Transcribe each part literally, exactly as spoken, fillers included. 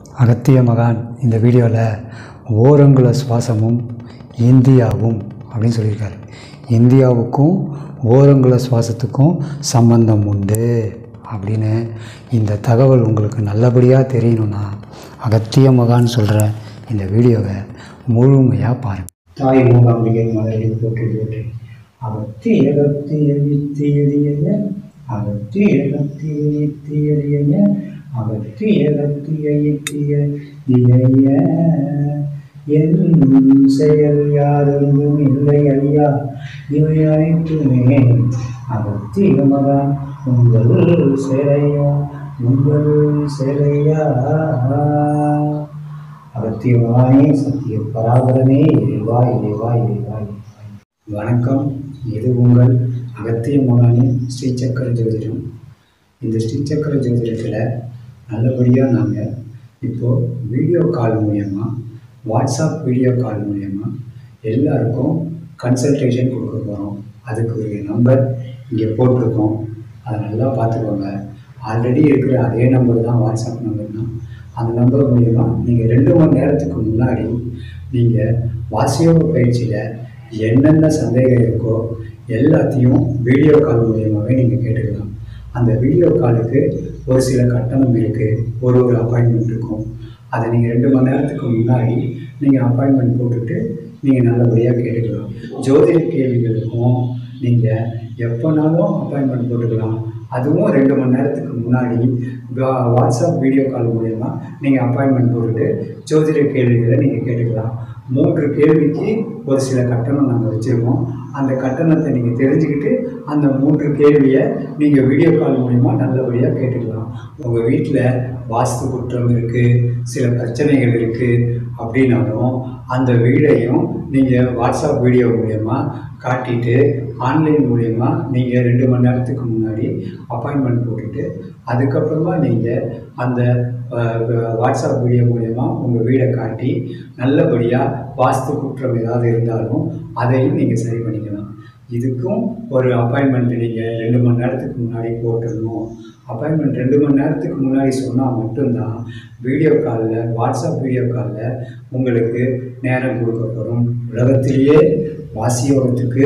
அகத்திய மகான் இந்த வீடியோவில் ஓரங்குல சுவாசமும் இந்தியாவும் அப்படின்னு சொல்லியிருக்காரு. இந்தியாவுக்கும் ஓரங்குல சுவாசத்துக்கும் சம்பந்தம் உண்டு அப்படின்னு இந்த தகவல் உங்களுக்கு நல்லபடியாக தெரியணும்னா அகத்திய மகான் சொல்கிற இந்த வீடியோவை முழுமையாக பாருங்கள். தாய் மூகாம்பிகை மலரில் போற்றி போற்றி அகத்திய அகத்திய நித்தியடிய அகத்திய அகத்திய நித்தியடிய அகத்திய அகத்திய நித்திய நிலைய என் செயல் யாரும் இல்லை ஐயா இவை அனைத்துமே அகத்திய மகான் உங்கள் சிலையா உங்கள் சிலையா. அகத்தியமானே சத்திய பராபரமே இறைவா இறைவா இறைவா இறைவா. வணக்கம், இது உங்கள் அகத்திய மகானின் ஸ்ரீசக்கர ஜோதிடம். இந்த ஸ்ரீசக்கர ஜோதிடத்தில் நல்லபடியாக நாங்கள் இப்போது வீடியோ கால் மூலயமா, வாட்ஸ்அப் வீடியோ கால் மூலயமா எல்லாருக்கும் கன்சல்டேஷன் கொடுக்க போகிறோம். அதுக்கு ஒரு நம்பர் இங்கே போட்டிருக்கோம், அதை நல்லா பார்த்துக்கோங்க. ஆல்ரெடி இருக்கிற அதே நம்பர் தான் வாட்ஸ்அப் நம்பர் தான். அந்த நம்பர் மூலயமா நீங்கள் ரெண்டு மணி நேரத்துக்கு முன்னாடி நீங்கள் வாசியோக பயிற்சியில் என்னென்ன சந்தேகம் இருக்கோ எல்லாத்தையும் வீடியோ கால் மூலியமாகவே நீங்கள் கேட்டுக்கலாம். அந்த வீடியோ காலுக்கு ஒரு சில கட்டணம் இருக்குது, ஒரு ஒரு அப்பாயின்மெண்ட் இருக்கும். அதை நீங்கள் ரெண்டு மணி நேரத்துக்கு முன்னாடி நீங்கள் அப்பாயின்மெண்ட் போட்டுட்டு நீங்கள் நல்லபடியாக கேட்டுக்கலாம். ஜோதிட கேள்விகளுக்கும் நீங்கள் எப்போனாலும் அப்பாயின்மெண்ட் போட்டுக்கலாம். அதுவும் ரெண்டு மணி நேரத்துக்கு முன்னாடி வாட்ஸ்அப் வீடியோ கால் மூலயமா நீங்கள் அப்பாயின்மெண்ட் போட்டுட்டு ஜோதிட கேள்விகளை நீங்கள் கேட்டுக்கலாம். மூன்று கேள்விக்கு ஒரு சில கட்டணம் நாங்கள் வச்சுருக்கோம். அந்த கட்டணத்தை நீங்கள் தெரிஞ்சுக்கிட்டு அந்த மூன்று கேள்வியை நீங்கள் வீடியோ கால் மூலிமா நல்லபடியாக கேட்டுக்கலாம். உங்கள் வீட்டில் வாஸ்து குற்றம் இருக்குது, சில பிரச்சனைகள் இருக்குது அப்படின்னாலும் அந்த வீடையும் நீங்கள் வாட்ஸ்அப் வீடியோ மூலயமா காட்டிட்டு ஆன்லைன் மூலயமா நீங்கள் ரெண்டு மணி நேரத்துக்கு முன்னாடி அப்பாயின்மெண்ட் போட்டுட்டு அதுக்கப்புறமா நீங்கள் அந்த வாட்ஸ்அப் வீடியோ மூலயமா உங்கள் வீடை காட்டி நல்லபடியாக வாஸ்து குற்றம் ஏதாவது இருந்தாலும் அதையும் நீங்கள் சரி பண்ணிக்கலாம். இதுக்கும் ஒரு அப்பாயின்மெண்ட் நீங்கள் ரெண்டு மணி நேரத்துக்கு முன்னாடி போட்டுடணும். அப்பாயின்மெண்ட் ரெண்டு மணி நேரத்துக்கு முன்னாடி சொன்னால் மட்டும்தான் வீடியோ காலில், வாட்ஸ்அப் வீடியோ காலில் உங்களுக்கு நேரம் கொடுக்கப்படும். உலகத்திலேயே வாசியோகத்துக்கு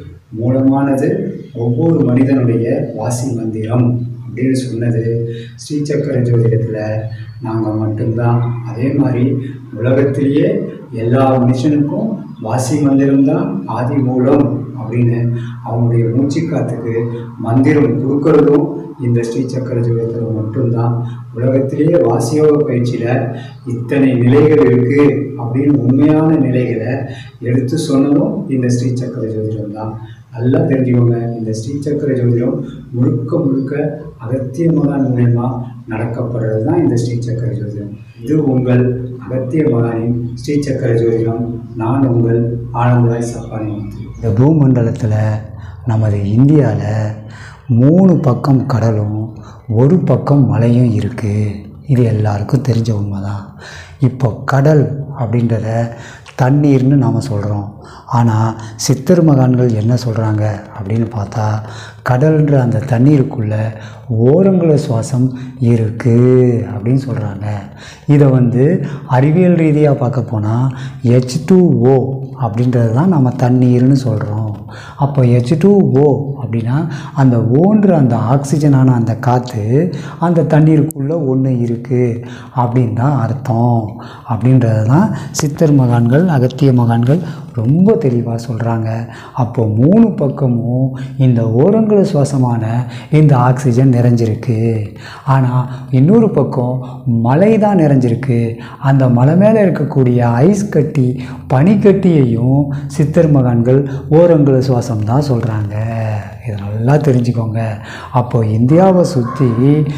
மூலமானது ஒவ்வொரு மனிதனுடைய வாசி மந்திரம் அப்படின்னு சொன்னது ஸ்ரீசக்கர ஜோதிடத்தில் நாங்கள் மட்டும்தான். அதே மாதிரி உலகத்திலேயே எல்லா மனுஷனுக்கும் வாசி மந்திரம்தான் ஆதி மூலம் அப்படின்னு அவங்களுடைய மூச்சுக்காத்துக்கு மந்திரம் கொடுக்கறதும் இந்த ஸ்ரீசக்கர ஜோதிடத்தில் மட்டும்தான். உலகத்திலேயே வாசியோக பயிற்சியில் இத்தனை நிலைகள் இருக்குது அப்படின்னு உண்மையான நிலைகளை எடுத்து சொன்னதும் இந்த ஸ்ரீசக்கர ஜோதிடம் தான். நல்லா தெரிஞ்சுக்கோங்க, இந்த ஸ்ரீசக்கர ஜோதிடம் முழுக்க முழுக்க அகத்திய மகான் மூலயமா நடக்கப்படுறது தான் இந்த ஸ்ரீசக்கர ஜோதிடம். இது உங்கள் அகத்திய மகானின் ஸ்ரீசக்கர ஜோதிடம். நான் உங்கள் ஆனந்தராய் சப்பானி. இந்த பூமண்டலத்தில் நமது இந்தியாவில் மூணு பக்கம் கடலும் ஒரு பக்கம் மலையும் இருக்குது. இது எல்லாருக்கும் தெரிஞ்ச உண்மை தான். இப்போ கடல் அப்படின்றத தண்ணீர்னு நாம் சொல்கிறோம். ஆனால் சித்தர் மகான்கள் என்ன சொல்கிறாங்க அப்படின்னு பார்த்தா கடல்ன்ற அந்த தண்ணீருக்குள்ளே ஓரங்குல சுவாசம் இருக்குது அப்படின்னு சொல்கிறாங்க. இதை வந்து அறிவியல் ரீதியாக பார்க்க போனால் ஹெச் டூ ஓ அப்படின்றது தான் நம்ம தண்ணீர்னு சொல்கிறோம். அப்போ ஹெச் டூ ஓ அப்படின்னா அந்த ஓன்ற அந்த ஆக்சிஜனான அந்த காற்று அந்த தண்ணீருக்குள்ளே ஒன்று இருக்குது அப்படின்னு தான் அர்த்தம். அப்படின்றது தான் சித்தர் மகான்கள், அகத்திய மகான்கள் ரொம்ப தெளிவாக சொல்கிறாங்க. அப்போ மூணு பக்கமும் இந்த ஓரங்குல சுவாசமான இந்த ஆக்சிஜன் நிறைஞ்சிருக்கு. ஆனால் இன்னொரு பக்கம் மலை தான் நிறைஞ்சிருக்கு. அந்த மலை மேலே இருக்கக்கூடிய ஐஸ் கட்டி, பனிக்கட்டியையும் சித்தர் மகான்கள் ஓரங்குல சுவாசம் தான் சொல்கிறாங்க. இதை நல்லா தெரிஞ்சுக்கோங்க. அப்போ இந்தியாவை சுற்றி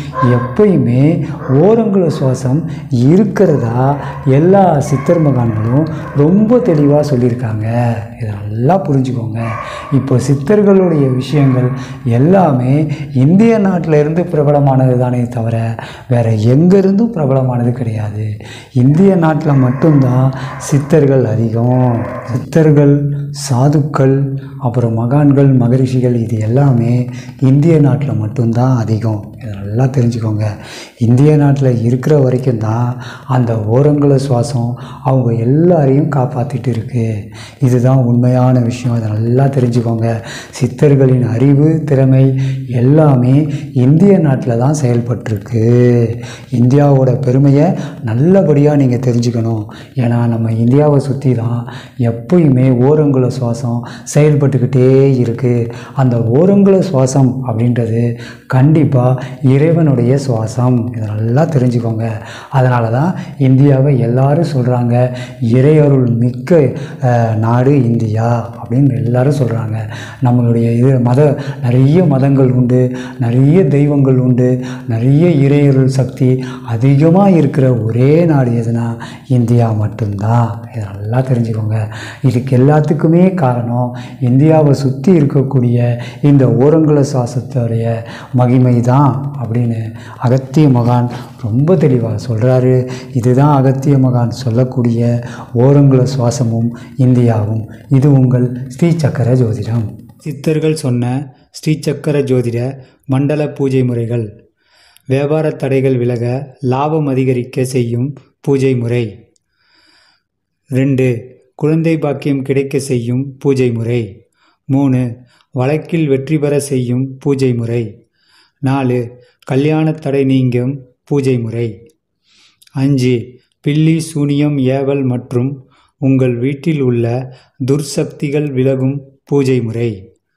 எப்பயுமே ஓரங்குல சுவாசம் இருக்கிறதா எல்லா சித்தர் மகான்களும் ரொம்ப தெளிவாக சொல்லியிருக்காங்க. இதை நல்லா புரிஞ்சுக்கோங்க. இப்போ சித்தர்களுடைய விஷயங்கள் எல்லாமே இந்திய நாட்டில் இருந்து பிரபலமானது தானே தவிர வேறு எங்கேருந்தும் பிரபலமானது கிடையாது. இந்திய நாட்டில் மட்டும்தான் சித்தர்கள் அதிகம். சித்தர்கள், சாதுக்கள், அப்புறம் மகான்கள், மகரிஷிகள் இது எல்லாமே இந்திய நாட்டில் மட்டும்தான் அதிகம். இதை நல்லா தெரிஞ்சுக்கோங்க. இந்திய நாட்டில் இருக்கிற வரைக்கும் தான் அந்த ஓரங்குல சுவாசம் அவங்க எல்லாரையும் காப்பாற்றிட்டு இருக்கு. இதுதான் உண்மையான விஷயம். அதை நல்லா தெரிஞ்சுக்கோங்க. சித்தர்களின் அறிவு திறமை எல்லாமே இந்திய நாட்டில் தான் செயல்பட்டுருக்கு. இந்தியாவோட பெருமையை நல்லபடியாக நீங்கள் தெரிஞ்சுக்கணும். ஏன்னா நம்ம இந்தியாவை சுற்றி தான் எப்பயுமே ஓரங்குல சுவாசம் செயல்பட்டுக்கிட்டே இருக்குது. அந்த ஓரங்குல சுவாசம் அப்படின்றது கண்டிப்பாக இறைவனுடைய சுவாசம். இதை நல்லா தெரிஞ்சுக்கோங்க. அதனால தான் இந்தியாவை எல்லாரும் சொல்கிறாங்க இறையருள் மிக்க நாடு இந்தியா அப்படின்னு எல்லாரும் சொல்கிறாங்க. நம்மளுடைய இது மத நிறைய மதங்கள் உண்டு, நிறைய தெய்வங்கள் உண்டு, நிறைய இறையருள் சக்தி அதிகமாக இருக்கிற ஒரே நாடு எதுனா இந்தியா மட்டும்தான். இதை நல்லா தெரிஞ்சுக்கோங்க. இதுக்கு எல்லாத்துக்குமே காரணம் இந்தியாவை சுற்றி இருக்கக்கூடிய இந்த ஓரங்குல சுவாசத்துடைய மகிமை தான் அப்படின்னு அகத்திய மகான் ரொம்ப தெளிவாக சொல்கிறாரு. இதுதான் அகத்திய மகான் சொல்லக்கூடிய ஓரங்குல சுவாசமும் இந்தியாவும். இது உங்கள் ஸ்ரீ சக்கர ஜோதிடம். சித்தர்கள் சொன்ன ஸ்ரீ சக்கர ஜோதிட மண்டல பூஜை முறைகள். வியாபார தடைகள் விலக லாபம் அதிகரிக்க செய்யும் பூஜை முறை. ரெண்டு, குழந்தை பாக்கியம் கிடைக்க செய்யும் பூஜை முறை. மூணு, வழக்கில் வெற்றி பெற செய்யும் பூஜை முறை. நாலு, கல்யாண தடை நீங்கும் பூஜை முறை. அஞ்சு, பில்லி சூனியம் ஏவல் மற்றும் உங்கள் வீட்டில் உள்ள துர்சக்திகள் விலகும் பூஜை முறை.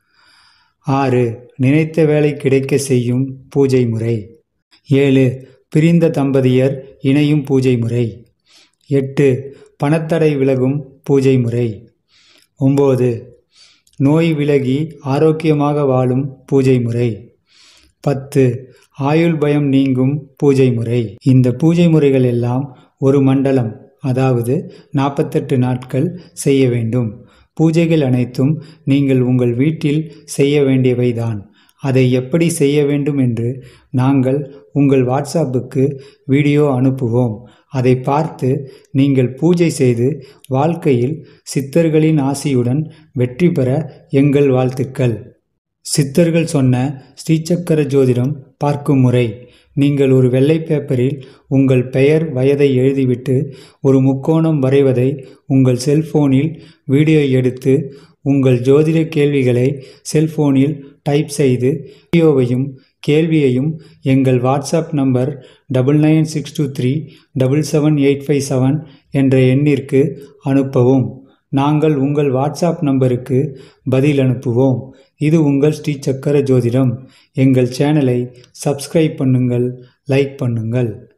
ஆறு, நினைத்த வேலை கிடைக்க செய்யும் பூஜை முறை. ஏழு, பிரிந்த தம்பதியர் இணையும் பூஜை முறை. எட்டு, பணத்தடை விலகும் பூஜை முறை. ஒம்பது, நோய் விலகி ஆரோக்கியமாக வாழும் பூஜை முறை. பத்து, ஆயுள் பயம் நீங்கும் பூஜை முறை. இந்த பூஜை முறைகள் எல்லாம் ஒரு மண்டலம், அதாவது நாற்பத்தெட்டு நாட்கள் செய்ய வேண்டும். பூஜைகள் அனைத்தும் நீங்கள் உங்கள் வீட்டில் செய்ய வேண்டியவைதான். அதை எப்படி செய்ய வேண்டும் என்று நாங்கள் உங்கள் வாட்ஸ்அப்புக்கு வீடியோ அனுப்புவோம். அதை பார்த்து நீங்கள் பூஜை செய்து வாழ்க்கையில் சித்தர்களின் ஆசியுடன் வெற்றி பெற எங்கள் வாழ்த்துக்கள். சித்தர்கள் சொன்ன ஸ்ரீசக்கர ஜோதிடம் பார்க்கும் முறை. நீங்கள் ஒரு வெள்ளை பேப்பரில் உங்கள் பெயர் வயதை எழுதிவிட்டு ஒரு முக்கோணம் வரைவதை உங்கள் செல்போனில் வீடியோ எடுத்து உங்கள் ஜோதிட கேள்விகளை செல்போனில் டைப் செய்து வீடியோவையும் கேள்வியையும் எங்கள் WhatsApp number double nine six two three double seven eight five seven என்ற எண்ணிற்கு அனுப்பவும். நாங்கள் உங்கள் வாட்ஸ்அப் நம்பருக்கு பதில் அனுப்புவோம். இது உங்கள் ஸ்ரீ சக்கர ஜோதிடம். எங்கள் சேனலை சப்ஸ்கிரைப் பண்ணுங்கள், லைக் பண்ணுங்கள்.